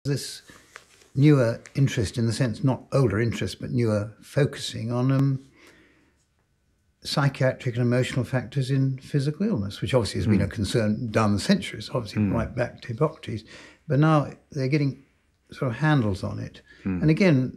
this newer interest, in the sense, not older interest, but newer focusing on psychiatric and emotional factors in physical illness, which obviously has been a concern down the centuries, obviously right back to Hippocrates. But now they're getting sort of handles on it. And again,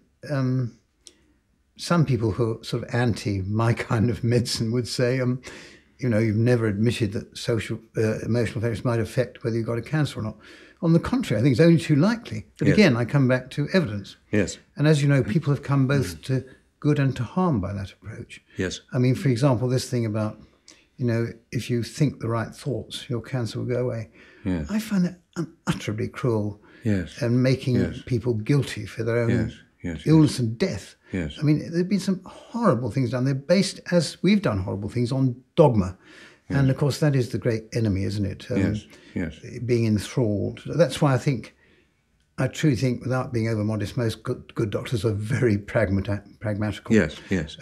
some people who are sort of anti my kind of medicine would say, you know, you've never admitted that social, emotional factors might affect whether you've got a cancer or not. On the contrary, I think it's only too likely. But again, I come back to evidence. Yes. And as you know, people have come both to good and to harm by that approach. Yes. I mean, for example, this thing about, you know, if you think the right thoughts, your cancer will go away. Yeah. I find that unutterably cruel. Yes. And making people guilty for their own illness and death. Yes. I mean, there have been some horrible things done. They're based, as we've done horrible things, on dogma. Yes. And, of course, that is the great enemy, isn't it? Yes. Being enthralled. That's why I truly think, without being overmodest, most good doctors are very pragmatical. Yes.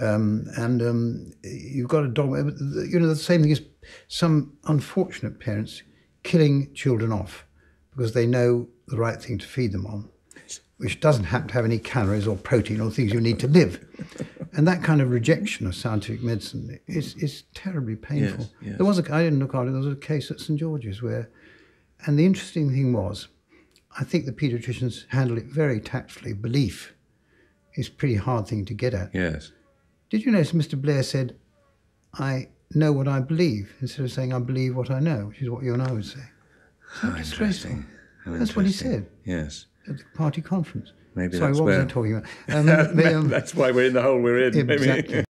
You've got a dogma. You know, the same thing is some unfortunate parents killing children off because they know the right thing to feed them on, which doesn't happen to have any calories or protein or things you need to live. And that kind of rejection of scientific medicine is terribly painful. Yes. There was I didn't look after it, there was a case at St George's where, and the interesting thing was, I think the paediatricians handle it very tactfully. Belief is a pretty hard thing to get at. Yes. Did you notice Mr Blair said, I know what I believe, instead of saying I believe what I know, which is what you and I would say. How interesting. That's what he said. Yes. At the party conference. Maybe Sorry, that's what where... was I talking about? That's why we're in the hole we're in. Exactly.